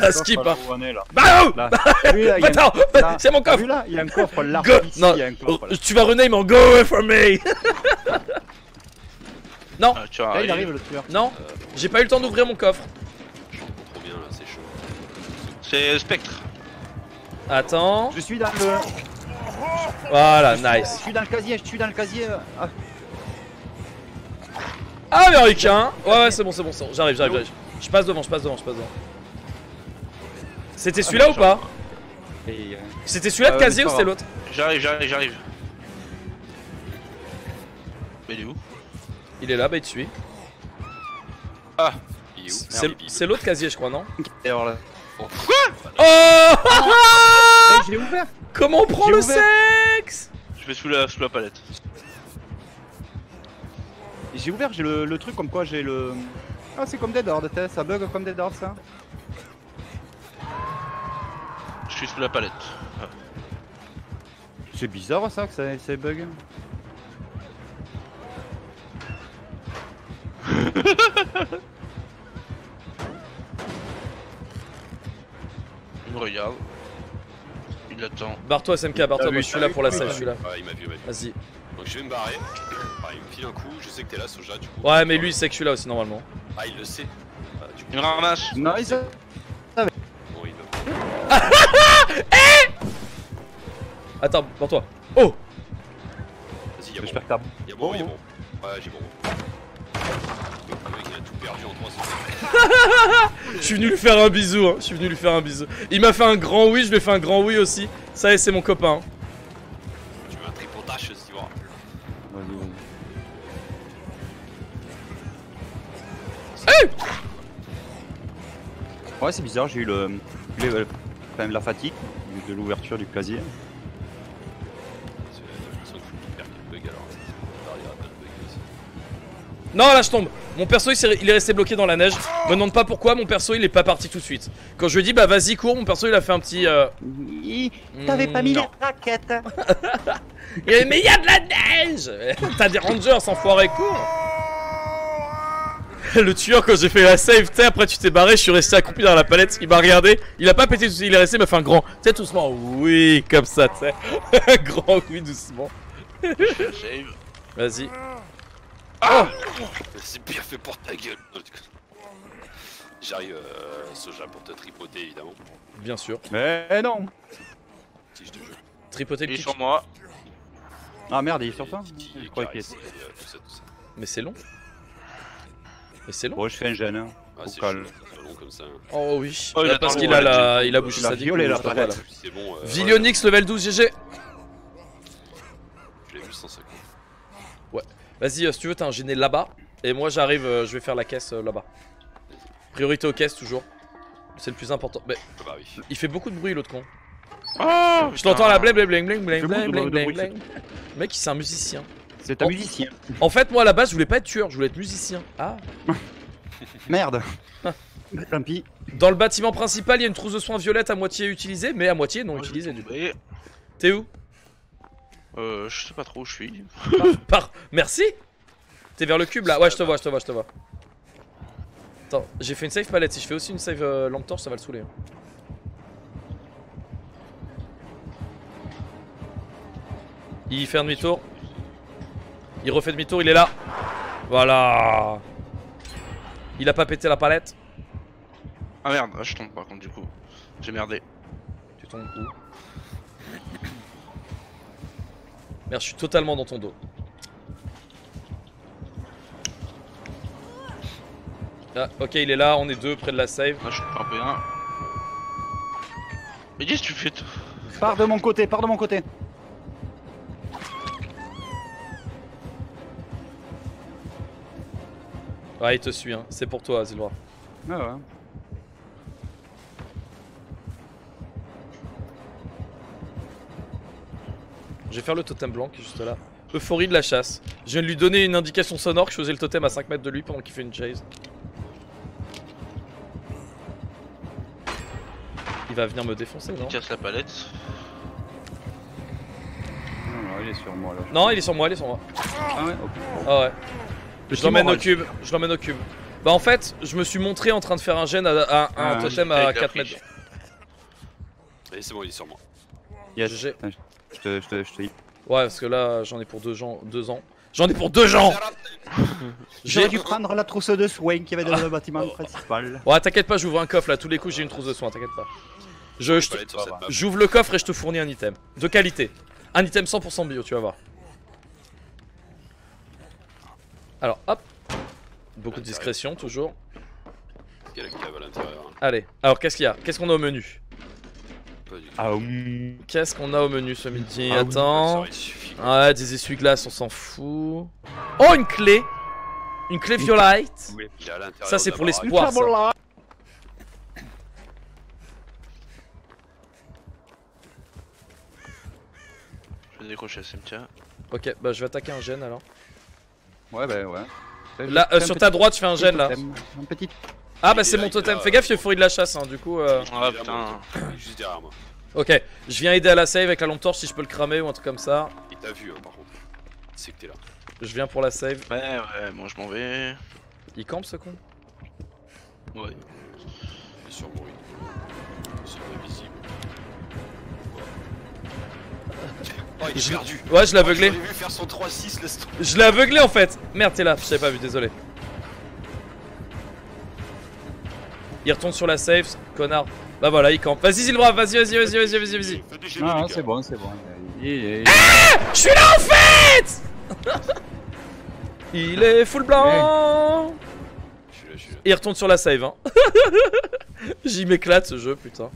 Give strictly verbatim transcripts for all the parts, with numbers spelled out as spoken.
Ça skip hein. Là. Bah non. Là. Bah, Lui, là, attends, là, c'est mon coffre. Là, il y a un coffre là. Go. Ici, Non, il y a un coffre, là. tu vas rename en go away from me. Non. Ah, tu vois, Là, il arrive le tueur. Non, j'ai pas eu le temps d'ouvrir mon coffre. Trop bien là, c'est chaud. C'est Spectre. Attends. Je suis dans le. Voilà, Je suis- nice. Je suis dans le casier, je suis dans le casier. Ah. Américain. Ouais, ouais, c'est bon, c'est bon, c'est bon. J'arrive, j'arrive, j'arrive. Je passe devant, je passe devant, je passe devant. C'était celui-là ou pas? Et, euh, C'était celui-là de euh, casier c'est ou pas c'était grave. l'autre? J'arrive, j'arrive, j'arrive. Mais il est où? Il est là, bah il te suit. Ah. Il est où? C'est Merde, il est c'est l'autre casier, je crois, non? Et alors là. Oh. Eh, je l'ai ouvert. Comment on prend J'ai le ouvert. Je sexe? vais sous la, sous la palette. J'ai ouvert, j'ai le, le truc comme quoi j'ai le. Ah, c'est comme Dead Horde, ça bug comme Dead Horde ça. Je suis sous la palette. Ah. C'est bizarre ça que ça, ça bug. Il me regarde. Il attend. Barre-toi, S M K, barre-toi, moi je suis là pour la save, je suis là. Ouais, il m'a vu, il m'a vu. Vas-y. Donc je vais me barrer. Ah, il me file un coup, je sais que t'es là, Soja, du coup. Ouais, mais lui il sait que je suis là aussi normalement. Ah, il le sait. Ah, du coup, Il me ramasse. Nice. bon, il veut. Attends, barre-toi. Oh! Vas-y, y'a J'espère bon. que t'as. Y'a bon, y'a bon. Ouais, j'ai bon. Le mec, il a tout perdu en trois secondes. Je suis venu lui faire un bisou, hein. Je suis venu lui faire un bisou. Il m'a fait un grand oui, je lui ai fait un grand oui aussi. Ça y est, c'est mon copain. Hein. Tu veux un tripotage, si tu vois. Hey! Ouais, c'est bizarre, j'ai eu le. le- le- Quand même la fatigue de l'ouverture du casier. J'ai l'impression que je perds quelques bugs alors. Alors, il y aura plein de bugs aussi. Non, là je tombe. Mon perso il, s'est- il est resté bloqué dans la neige. Me demande pas pourquoi, mon perso il est pas parti tout de suite. Quand je lui ai dit bah vas-y cours, mon perso il a fait un petit. Euh... T'avais pas mis non. la raquette. Il a dit, mais il y a de la neige. T'as des rangers sans foirer cours. Le tueur quand j'ai fait la save, tu sais, après tu t'es barré, je suis resté accroupi dans la palette, il m'a regardé, il a pas pété tout de suite, il est resté, il m'a fait un grand, tu sais, doucement, oui, comme ça, tu sais, un grand oui, doucement. Save. Vas-y. Ah oh, c'est bien fait pour ta gueule. J'arrive, euh, Soja, pour te tripoter évidemment. Bien sûr. Mais non. Si je te jure. Tripoter Il le est pitch. sur moi. Ah merde, il est sur toi. Titi, Je croyais qu'il caresse, était. et, euh, tout ça, tout ça. Mais c'est long. Mais c'est long. Bon, je fais un jeune. Hein. Ah, Au c'est calme. chaud, c'est long comme ça. Oh oui. Oh, il Là, attend parce le qu'il rôle, a la, il il a bouché il a sa dick. violé la voilà. palette. C'est bon. Euh, Villionix level douze G G. Je l'ai vu cent cinquante. Vas-y, euh, si tu veux, t'as un gêné là-bas. Et moi j'arrive, euh, je vais faire la caisse euh, là-bas. Priorité aux caisses toujours. C'est le plus important. Mais Ah bah oui. il fait beaucoup de bruit l'autre con. Oh, Je t'entends la blé blé blé blé blé Je blé bouge, blé de blé bruit, blé. Le mec, c'est un musicien. C'est un Oh. musicien. En fait, moi à la base, je voulais pas être tueur, je voulais être musicien. Ah. Merde. Tant pis. Dans le bâtiment principal, il y a une trousse de soins violette à moitié utilisée, mais à moitié non utilisée du coup. Et T'es où? euh, je sais pas trop où je suis. Par. Merci. T'es vers le cube là? Ouais, je te vois, je te vois, je te vois. Attends, j'ai fait une save palette. Si je fais aussi une save euh, lampe torche, ça va le saouler. Hein. Il fait un demi-tour. Il refait demi-tour, il est là. Voilà. Il a pas pété la palette. Ah merde, ah, je tombe par contre du coup. J'ai merdé. Tu tombes où? Merde, je suis totalement dans ton dos. Ah, ok, il est là, on est deux près de la save. Ah, je suis un peu un. Mais qu'est-ce que tu fais toi? Pars de mon côté, pars de mon côté. Ouais, il te suit, hein. C'est pour toi, Zilwa. Ah ouais. Je vais faire le totem blanc qui est juste là. Euphorie de la chasse. Je viens de lui donner une indication sonore que je faisais le totem à cinq mètres de lui pendant qu'il fait une chase. Il va venir me défoncer, non? Il casse la palette. Non, non, il est sur moi là. Non, il est sur moi, il est sur moi. Ah ouais, ok. Ah ouais. Le Je l'emmène au Timorage. cube, je l'emmène au cube. Bah en fait, je me suis montré en train de faire un gène à, à- à un Ah, totem avec à la quatre friche. mètres. Allez, c'est bon, il est sur moi. Yes. G G. Attends, Je te, je te, je te... Ouais, parce que là, j'en ai pour deux, gens, deux ans. J'en ai pour deux gens. J'aurais dû prendre la trousse de soins qui avait dans le bâtiment principal. Ouais, t'inquiète pas, j'ouvre un coffre là. Tous les coups, j'ai une trousse de soins, t'inquiète pas. Je, je te- Pas être sur cette map. J'ouvre le coffre et je te fournis un item. De qualité. Un item cent pour cent bio, tu vas voir. Alors, hop. Beaucoup de discrétion, toujours. Il y a la cave à l'intérieur. Allez, alors qu'est-ce qu'il y a? Qu'est-ce qu'on a au menu? Pas du tout. Ah hum. Qu'est-ce qu'on a au menu ce midi? Ah oui. Attends. Ça, il suffit. Ouais, des essuie-glaces, on s'en fout. Oh, une clé! Une clé violite! Il est à l'intérieur. Ça, c'est de pour la baraque. l'espoir, ça. Je vais décrocher le cimetière. Ok, bah je vais attaquer un gène alors. Ouais, bah ouais. Là, euh, sur ta droite, je fais un gène là. Un petit. Ah, bah Il c'est est mon là, totem. il est Fais là. gaffe, il y a le forêt de la chasse, hein, du coup. Euh... Ah Il est putain. Il est juste derrière moi. Ok, je viens aider à la save avec la lampe torche si je peux le cramer ou un truc comme ça. Il t'a vu, hein, par contre. C'est que t'es là. Je viens pour la save. Ouais, ouais, moi je m'en vais. Il campe ce con? Ouais. Il est sur mon rythme. C'est invisible. Oh, il est perdu. Ouais, je l'ai aveuglé. Oh, je l'ai vu faire son trois six, laisse tomber. Je l'ai aveuglé en fait. Merde, t'es là, je t'avais pas vu, désolé. Il retourne sur la save, connard. Bah voilà, il campe. Vas-y, Zilbra, vas-y, vas-y, vas-y, vas-y, vas-y, vas-y. Fais des génies, Non, les non, gars. c'est bon, c'est bon. Il est- Je suis là en fait. Il est full blanc. Je suis là, je suis là. Et il retourne sur la save, hein. J'y m'éclate ce jeu, putain.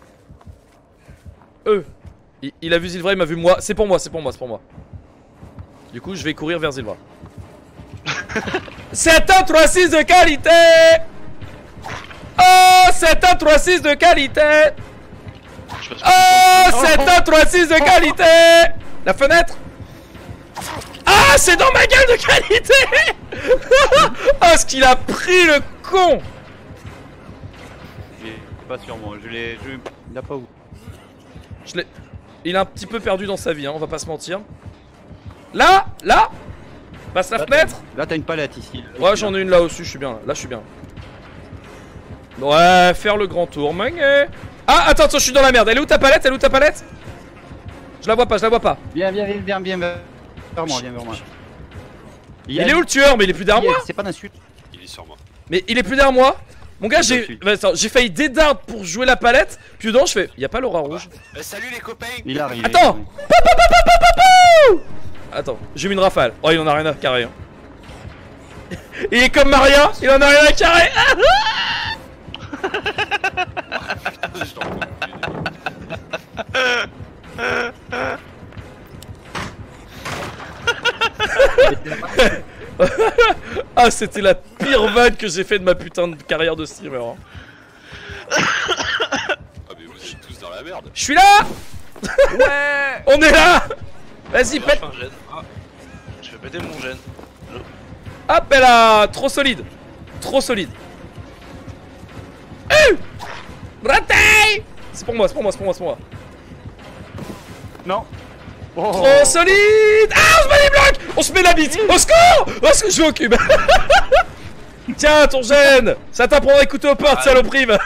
Euh. Il, il a vu Zilvra, il m'a vu moi. C'est pour moi, c'est pour moi, c'est pour moi. Du coup, je vais courir vers Zilvra. C'est un trois six de qualité. Oh, c'est un trois six de qualité. Je passe Oh, c'est un trois six de qualité. La fenêtre. Ah, c'est dans ma gueule de qualité. Oh, ce qu'il a pris le con. Il est pas sur moi, je l'ai. Je... Il a pas où. Je l'ai. Il est un petit peu perdu dans sa vie, hein, on va pas se mentir. Là, là. Passe la Là, fenêtre. t'as- Là, t'as une palette ici. Ouais, j'en ai une là aussi, je suis bien. Là, je suis bien. Ouais, faire le grand tour, mangé. Ah, attends, attends, je suis dans la merde. Elle est où ta palette? Elle est où ta palette? Je la vois pas, je la vois pas. Viens, viens, viens, viens, viens vers moi, viens vers moi. Il est où le tueur? Mais il est plus derrière moi. C'est pas d'insulte. Il est sur moi. Mais il est plus derrière moi. Mon gars, j'ai Dessus. bah, attends, j'ai failli dédard pour jouer la palette. Puis dedans, je fais. Y a pas l'aura rouge. Euh, salut les copains. Il arrive. Attends. Attends, j'ai mis une rafale. Oh, il en a rien à carrer. Hein. Il est comme Maria, il en a rien à carrer. Je t'en prie. Ah, c'était la pire vanne que j'ai fait de ma putain de carrière de streamer. Hein. Ah, mais vous êtes tous dans la merde. Je suis là. Ouais. On est là. Vas-y, Je pète. fais un gène. Ah. Je vais péter mon gène. Hop, elle a trop solide. Trop solide. Euh Raté. C'est pour moi, c'est pour moi, c'est pour moi, c'est pour moi. Non. Oh. Trop solide. Ah, on se met les blocs. On se met la bite. Au secours. Au secours, je vais au cube. Tiens, ton gène. Ça t'apprendra à écouter aux portes, saloperie. va.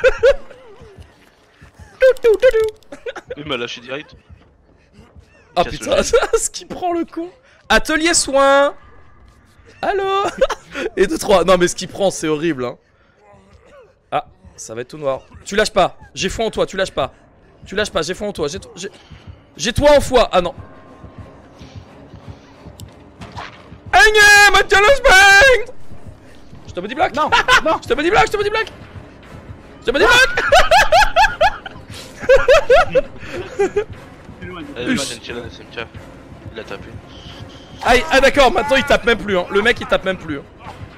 Il m'a lâché direct. Ah Casse putain, le ce qui prend le con. Atelier soin. Allô. Et deux trois. Non mais ce qui prend c'est horrible hein. Ah, ça va être tout noir. Tu lâches pas. J'ai foi en toi, tu lâches pas. Tu lâches pas, j'ai foi en toi. J'ai j'ai j'ai toi en foi. Ah non. Aïe, Mathias bang. Je te body block. Non, non. Je te body block, je te body block. Je te body block. Allez, Huche. le cimetière, le cimetière. Il a tapé. Ah, ah d'accord, maintenant il tape même plus hein. Le mec il tape même plus hein.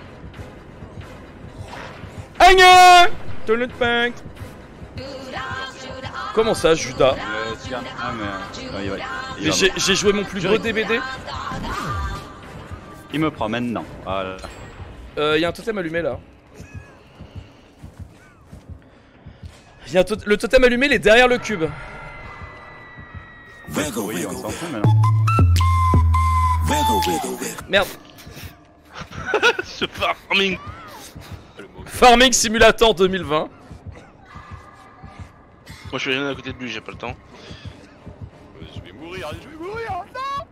Aïe. Toilet bank. Comment ça Judas? Euh, tiens. Ah, mais. euh, il va- il Mais va- j'ai j'ai joué mon plus Je gros ris. D B D. Il me prend maintenant. Voilà. Euh, y a un totem allumé là. Y a un tot- le totem allumé, il est derrière le cube. Oui, on s'en fout maintenant. Merde. Ce farming. Le Farming Simulator deux mille vingt. Moi je vais rien à côté de lui, j'ai pas le temps. Euh, Je vais mourir, je vais mourir, non.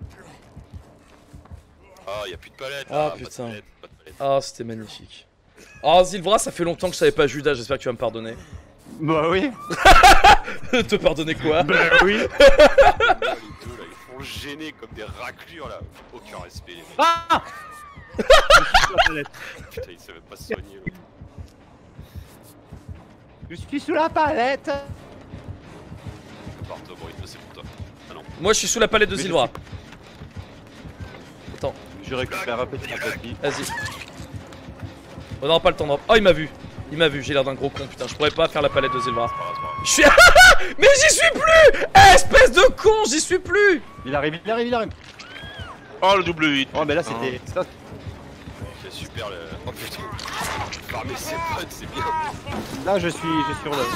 Ah, y'a plus de palette. Ah, pas de putain. palette, pas de palette. Ah, c'était magnifique. Oh, Zilvra, ça fait longtemps que je savais pas Judas, j'espère que tu vas me pardonner. Bah oui. Te pardonner quoi? Bah oui. Les deux là, ils font gêner comme des raclures là. Aucun respect les mecs. Ah. Putain, ils savaient pas se soigner. l'autre. Je suis sous la palette. Appartement, il c'est pour toi. Ah non. Moi, je suis sous la palette de Mais je Zilvra. Attends, Je récupère un petit à petit. vas-y. On n'aura pas le temps de... Oh, il m'a vu. Il m'a vu, j'ai l'air d'un gros con, putain. Je pourrais pas faire la palette de Zilvra. C'est pas grave, c'est pas grave. Je suis... Mais j'y suis plus. Eh, espèce de con, j'y suis plus. Il arrive, il arrive, il arrive. Oh le double huit. Oh mais là c'était... ça, C'est super le. Oh putain. Farmer ses potes, c'est bien. Là je suis, je suis sur le...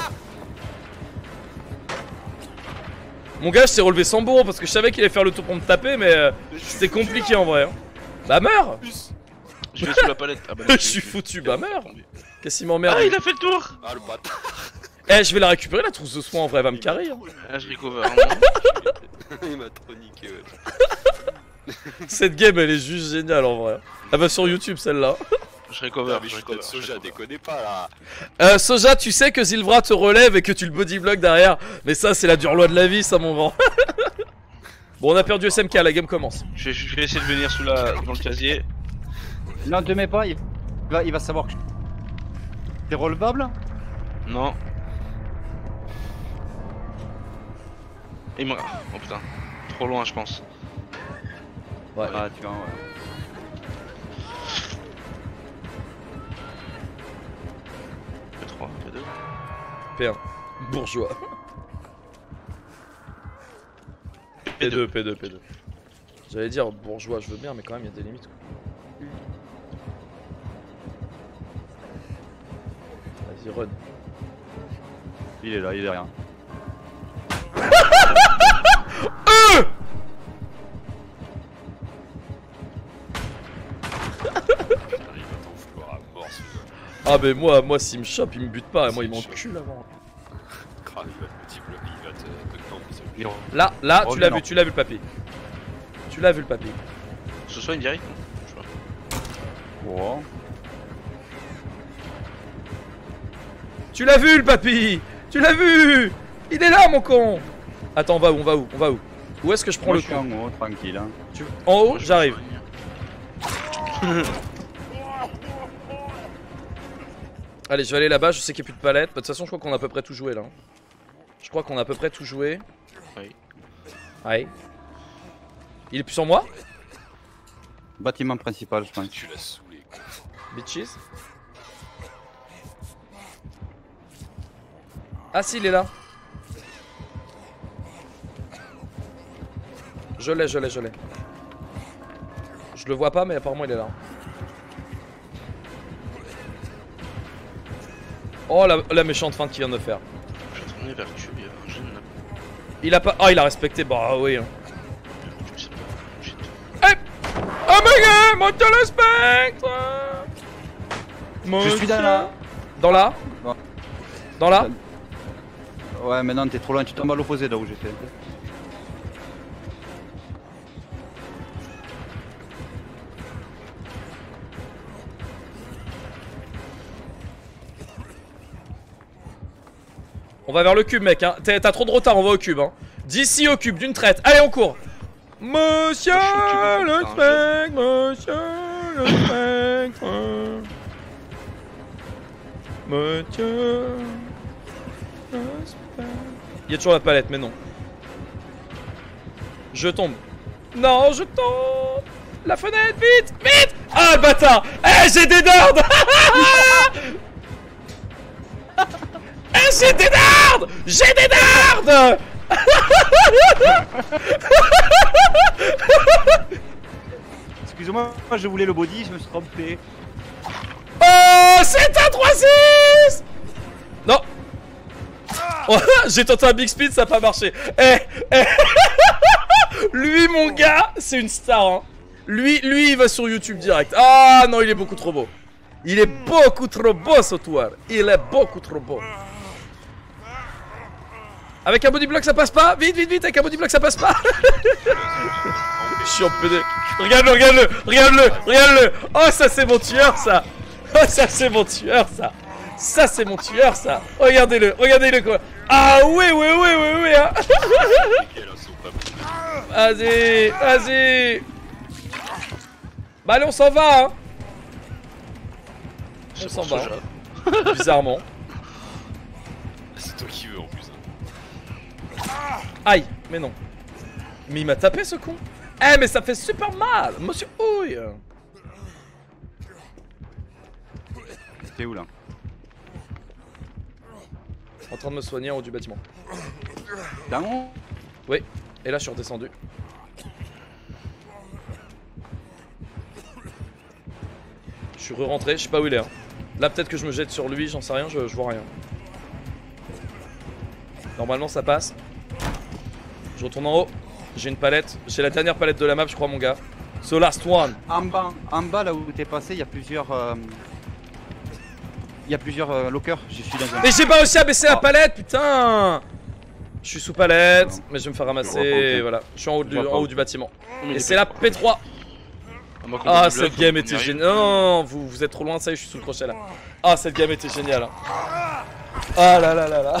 Mon gars, je t'ai relevé sans bourreau parce que je savais qu'il allait faire le tour pour me taper, mais euh, c'était compliqué en vrai. Hein. Bah meurs. Plus. Je vais sous la palette. Ah bah, Je suis foutu, bah meurs. Qu'est-ce qu'il m'emmerde? Ah il a fait le tour. Ah le bâtard. Eh, je vais la récupérer la trousse de soin en vrai, elle va me carrer. Hein. Ah je recover. Il m'a trop niqué. Ouais. Cette game, elle est juste géniale en vrai. Elle va sur YouTube celle-là. Je recover. Ah, mais je suis recover, de soja, recover. déconnez pas là. Euh, Soja, tu sais que Zilvra te relève et que tu le bodyblock derrière. Mais ça, c'est la dure loi de la vie, ça, mon grand. Bon, on a perdu S M K, la game commence. Je vais, je vais essayer de venir sous la, dans le casier. Non, te mets pas, il va, il va savoir que... T'es relevable? Non. Il m'a... Oh putain. Trop loin je pense. Ouais. Ah tu vois, ouais. P trois, P deux. P un. Bourgeois. P deux, P deux, P deux. J'allais dire bourgeois, je veux bien, mais quand même, il y a des limites. Quoi. Vas-y, run. Il est là, il est rien. Putain, il va t'en vouloir à mort ce gars. Ah, mais moi, moi s'il me chope, il me bute pas, et moi, il m'encule avant. Ah, il va te multiplier, il va te te camper, c'est Il... Là, là, tu Revenez, l'as non. vu, tu l'as vu le papy. Tu l'as vu le papy. Ce soit une direct. Je sais pas. Oh. Tu l'as vu le papy. Tu l'as vu. Il est là, mon con. Attends, on va où, on va où, on va où? Où est-ce que je prends Moi le je suis coup? en haut, tranquille hein. Tu- En haut, j'arrive. Allez, je vais aller là-bas, je sais qu'il n'y a plus de palette. De toute façon, je crois qu'on a à peu près tout joué là. Je crois qu'on a à peu près tout joué. Oui. Ouais. Il est plus sur moi? Bâtiment principal je pense. Tu l'as saoulé. quoi. Bitches. Ah si, il est là. Je l'ai, je l'ai, je l'ai. Je le vois pas, mais apparemment il est là. Oh la, la méchante feinte qu'il vient de faire. Je vais tourner vers le tube, il y a un jeune là. Il a pas. Ah, il a respecté. Bah oui. Hein. Je sais pas. J'ai tout. Hey! Oh my god! Moi, je le spectre! Je suis dans la... Dans là? Ouais. Dans là? Ouais mais non t'es trop loin, tu tombes à l'opposé là où j'étais. On va vers le cube, mec. Hein. T'as trop de retard, on va au cube. Hein. D'ici au cube, d'une traite. Allez, on court. Monsieur le spectre, monsieur le spectre. Monsieur le spectre. Il y a toujours la palette, mais non. Je tombe. Non, je tombe. La fenêtre, vite, vite. Ah, le bâtard. Eh, j'ai des dards. Eh, j'ai des dards. J'ai des dards. Excuse-moi, je voulais le body, je me suis trompé. Oh, c'est un trois six. Non. Oh, j'ai tenté un big speed, ça n'a pas marché. Eh, eh. Lui, mon gars, c'est une star. Hein. Lui, lui, il va sur YouTube direct. Ah non, il est beaucoup trop beau. Il est beaucoup trop beau ce tour. Il est beaucoup trop beau. Avec un body block ça passe pas. Vite, vite, vite. Avec un body block ça passe pas. Je suis en P D. Regarde-le, regarde-le, regarde-le, regarde-le. Oh, ça c'est mon tueur, ça. Oh, ça c'est mon tueur, ça. Ça c'est mon tueur, ça. Regardez-le, regardez-le quoi. Ah oui, oui, oui, oui, oui. Hein. Vas-y, vas-y. Bah allez, on s'en va, hein. On s'en va. Hein. Bizarrement. C'est toi qui veux en plus. Aïe, mais non. Mais il m'a tapé ce con. Eh mais ça fait super mal, monsieur Ouille. T'es où là? En train de me soigner en haut du bâtiment. Là haut? Oui, et là je suis redescendu. Je suis re-rentré, je sais pas où il est. Hein. Là peut-être que je me jette sur lui, j'en sais rien, je, je vois rien. Normalement ça passe. Je retourne en haut. J'ai une palette. J'ai la dernière palette de la map, je crois, mon gars. The last one. En bas, en bas là où t'es passé, il y a plusieurs. Euh... Il y a plusieurs euh, lockers. Je suis dans un. Mais j'ai pas réussi à baisser oh. la palette, putain. Je suis sous palette, mais je vais me faire ramasser. Et voilà, je suis en haut du, en haut du bâtiment. Et c'est la P trois. Ah, cette game était géniale. Non, vous, vous êtes trop loin, ça y est, je suis sous le crochet là. Ah, cette game était géniale. Hein. Ah là là là là.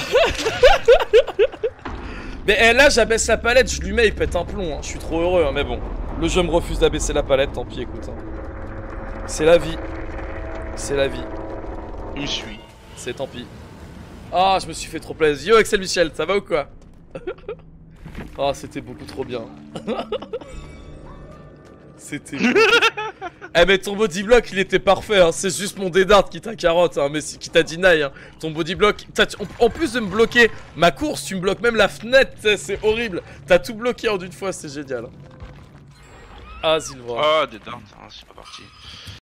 Mais eh, là j'abaisse la palette, je lui mets, il pète un plomb, hein. Je suis trop heureux, hein. Mais bon. Le jeu me refuse d'abaisser la palette, tant pis, écoute. Hein. C'est la vie. C'est la vie. Je suis. C'est tant pis. Ah, je me suis fait trop plaisir. Yo, Axel Michel, ça va ou quoi? Oh, c'était beaucoup trop bien. C'était... Eh mais ton body block il était parfait, hein. C'est juste mon dédard qui t'a carotte, hein. Mais qui t'a deny, hein. Ton body block, en plus de me bloquer ma course, tu me bloques même la fenêtre, c'est horrible. T'as tout bloqué en une fois, c'est génial. Ah, Sylvain. Ah, des dards, c'est pas parti.